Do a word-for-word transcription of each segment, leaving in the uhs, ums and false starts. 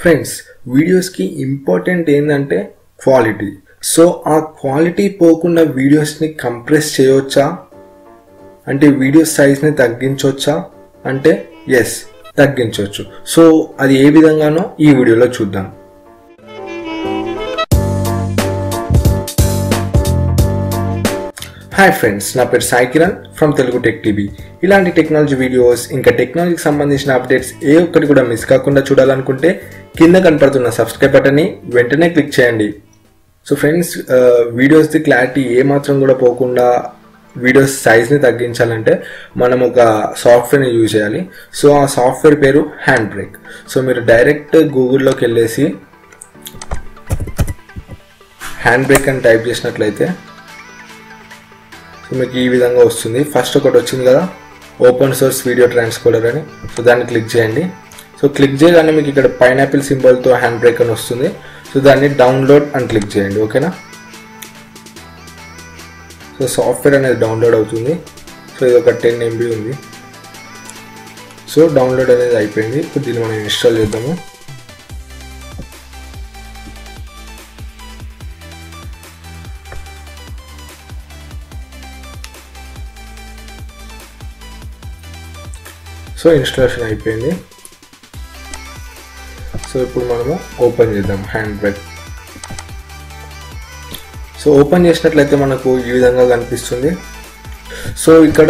Friends videos కి important ఏంటంటే quality. So ఆ క్వాలిటీ పోకుండా వీడియోస్ ని కంప్రెస్ చేయొచ్చా అంటే వీడియో సైజ్ ని తగ్గించొచ్చా అంటే ఎస్ తగ్గించవచ్చు. సో అది ఏ విధంగానో ఈ వీడియోలో చూద్దాం. హాయ్ ఫ్రెండ్స్, నా పేరు Sai Kiran from Telugu tech TV. ఇలాంటి టెక్నాలజీ వీడియోస్ ఇంకా టెక్నాలజీకి సంబంధించిన అప్డేట్స్ ఏ ఒక్కటి కూడా మిస్ కాకుండా చూడాలనుకుంటే కింద కనపడుతున్న సబ్స్క్రైబ్ బటన్ని వెంటనే క్లిక్ చేయండి. సో ఫ్రెండ్స్, వీడియోస్ది క్లారిటీ ఏ మాత్రం కూడా పోకుండా వీడియోస్ సైజ్ని తగ్గించాలంటే మనం ఒక సాఫ్ట్వేర్ని యూజ్ చేయాలి. సో ఆ సాఫ్ట్వేర్ పేరు హ్యాండ్ బ్రేక్. సో మీరు డైరెక్ట్ గూగుల్లోకి వెళ్ళేసి హ్యాండ్ బ్రేక్ అని టైప్ చేసినట్లయితే మీకు ఈ విధంగా వస్తుంది. ఫస్ట్ ఒకటి వచ్చింది కదా, ఓపెన్ సోర్స్ వీడియో ట్రాన్స్కోడర్ అని. సో దాన్ని క్లిక్ చేయండి. సో క్లిక్ చేయగానే మీకు ఇక్కడ పైనాపిల్ సింబల్తో హ్యాండ్ బ్రేక్ అని వస్తుంది. సో దాన్ని డౌన్లోడ్ అని క్లిక్ చేయండి. ఓకేనా? సో సాఫ్ట్వేర్ అనేది డౌన్లోడ్ అవుతుంది. సో ఇది ఒక టెన్ ఎంబీ ఉంది. సో డౌన్లోడ్ అనేది అయిపోయింది. ఇప్పుడు దీన్ని మనం ఇన్స్టాల్ చేద్దాము. సో ఇన్స్టాలేషన్ అయిపోయింది. సో ఇప్పుడు మనము ఓపెన్ చేద్దాం హ్యాండ్ బ్రేక్. సో ఓపెన్ చేసినట్లయితే మనకు ఈ విధంగా కనిపిస్తుంది. సో ఇక్కడ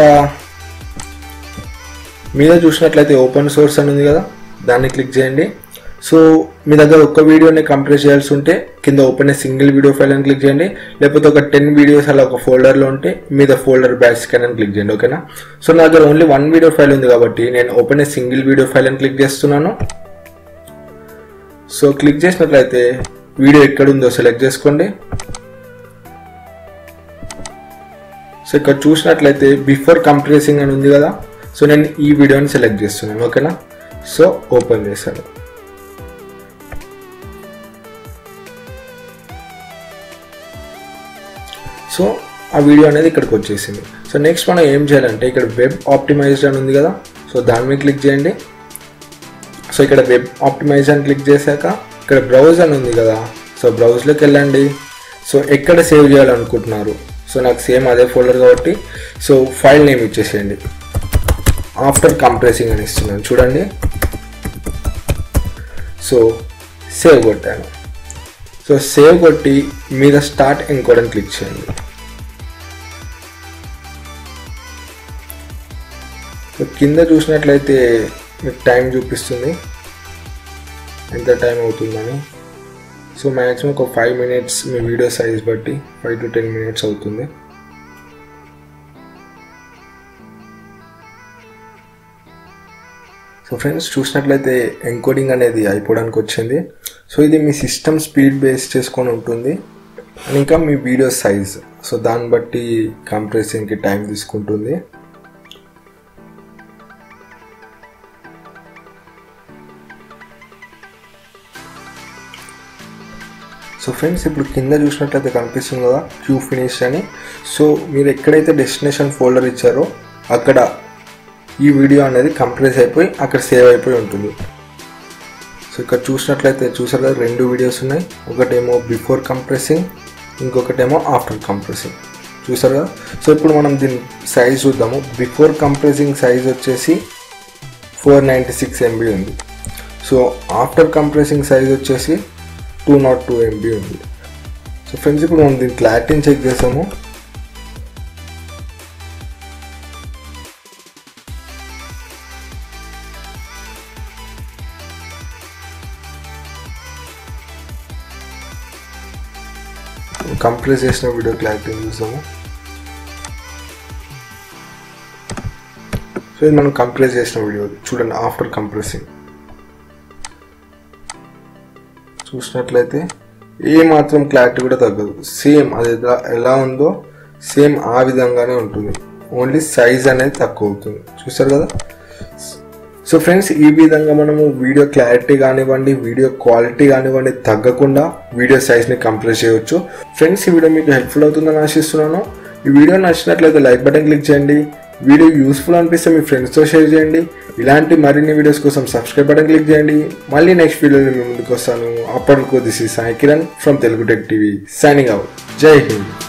మీద చూసినట్లయితే ఓపెన్ సోర్స్ అని ఉంది కదా, దాన్ని క్లిక్ చేయండి. సో మీ దగ్గర ఒక్క వీడియోని కంప్రెస్ చేయాల్సి ఉంటే కింద open a single video file అని క్లిక్ చేయండి. లేకపోతే ఒక టెన్ వీడియోస్ అలా ఒక ఫోల్డర్లో ఉంటే మీద ఫోల్డర్ బ్యాక్ స్కాన్ అని క్లిక్ చేయండి. ఓకేనా? సో నా దగ్గర ఓన్లీ వన్ వీడియో ఫైల్ ఉంది కాబట్టి నేను open a single video file అని క్లిక్ చేస్తున్నాను. సో క్లిక్ చేసినట్లయితే వీడియో ఎక్కడ ఉందో సెలెక్ట్ చేసుకోండి. సో ఇక్కడ చూసినట్లయితే బిఫోర్ కంప్రెసింగ్ అని ఉంది కదా, సో నేను ఈ వీడియోని సెలెక్ట్ చేస్తున్నాను. ఓకేనా? సో ఓపెన్ చేశాను. సో ఆ వీడియో అనేది ఇక్కడికి వచ్చేసింది. సో నెక్స్ట్ మనం ఏం చేయాలంటే ఇక్కడ వెబ్ ఆప్టిమైజ్డ్ అని ఉంది కదా, సో దాని మీద క్లిక్ చేయండి. సో ఇక్కడ వెబ్ ఆప్టిమైజ్ అని క్లిక్ చేశాక ఇక్కడ బ్రౌజ్ అని ఉంది కదా, సో బ్రౌజ్లోకి వెళ్ళండి. సో ఎక్కడ సేవ్ చేయాలనుకుంటున్నారు, సో నాకు సేమ్ అదే ఫోల్డర్ కాబట్టి సో ఫైల్ నేమ్ ఇచ్చేసేయండి. ఆఫ్టర్ కంప్రెసింగ్ అని ఇస్తున్నాను చూడండి. సో సేవ్ కొట్టాను. సో సేవ్ కొట్టి మీద స్టార్ట్ ఎన్కోడ్ అని క్లిక్ చేయండి. సో కింద చూసినట్లయితే మీకు టైం చూపిస్తుంది ఎంత టైం అవుతుందని. సో మ్యాక్సిమం ఒక ఫైవ్ మినిట్స్ మీ వీడియో సైజ్ బట్టి ఫైవ్ టు టెన్ మినిట్స్ అవుతుంది. సో ఫ్రెండ్స్ చూసినట్లయితే ఎన్కోడింగ్ అనేది అయిపోవడానికి వచ్చింది. సో ఇది మీ సిస్టమ్ స్పీడ్ బేస్ చేసుకొని ఉంటుంది అండ్ ఇంకా మీ వీడియో సైజ్, సో దాన్ని బట్టి కంప్రెసింగ్కి టైం తీసుకుంటుంది. సో ఫ్రెండ్స్ ఇప్పుడు కింద చూసినట్లయితే కనిపిస్తుంది కదా క్యూ ఫినిష్ అని. సో మీరు ఎక్కడైతే డెస్టినేషన్ ఫోల్డర్ ఇచ్చారో అక్కడ ఈ వీడియో అనేది కంప్రెస్ అయిపోయి అక్కడ సేవ్ అయిపోయి ఉంటుంది. సో ఇక్కడ చూసినట్లయితే చూసారు కదా, రెండు వీడియోస్ ఉన్నాయి. ఒకటేమో బిఫోర్ కంప్రెసింగ్, ఇంకొకటేమో ఆఫ్టర్ కంప్రెసింగ్. చూసారు కదా. సో ఇప్పుడు మనం దీని సైజ్ చూద్దాము. బిఫోర్ కంప్రెసింగ్ సైజ్ వచ్చేసి ఫోర్ నైంటీ సిక్స్ ఎంబీ ఉంది. సో ఆఫ్టర్ కంప్రెసింగ్ సైజ్ వచ్చేసి టూ నాట్ టూ ఎంబీ ఉంది. సో ఫ్రెండ్స్ ఇప్పుడు మనం దీని క్లారిటీని చెక్ చేసాము. కంప్రెస్ చేసిన వీడియో క్లారిటీ చూసాము. సో ఇది మనం కంప్రెస్ చేసిన వీడియో చూడండి ఆఫ్టర్ కంప్రెసింగ్. చూసినట్లయితే ఏ మాత్రం క్లారిటీ కూడా తగ్గదు, సేమ్ అది ఎలా ఉందో సేమ్ ఆ విధంగానే ఉంటుంది. ఓన్లీ సైజ్ అనేది తక్కువ అవుతుంది. చూసారు కదా. సో ఫ్రెండ్స్ ఈ విధంగా మనము వీడియో క్లారిటీ కానివ్వండి, వీడియో క్వాలిటీ కానివ్వండి తగ్గకుండా వీడియో సైజ్ని కంప్రెస్ చేయవచ్చు. ఫ్రెండ్స్ ఈ వీడియో మీకు హెల్ప్ఫుల్ అవుతుందని ఆశిస్తున్నాను. ఈ వీడియో నచ్చినట్లయితే లైక్ బటన్ క్లిక్ చేయండి. వీడియో యూస్ఫుల్ అనిపిస్తే మీ ఫ్రెండ్స్తో షేర్ చేయండి. ఇలాంటి మరిన్ని వీడియోస్ కోసం సబ్స్క్రైబ్ బటన్ క్లిక్ చేయండి. మళ్ళీ నెక్స్ట్ వీడియోలో మీ ముందుకు వస్తాను. అప్పటికు this is Sai Kiran from Telugu tech TV signing out. జై హింద్.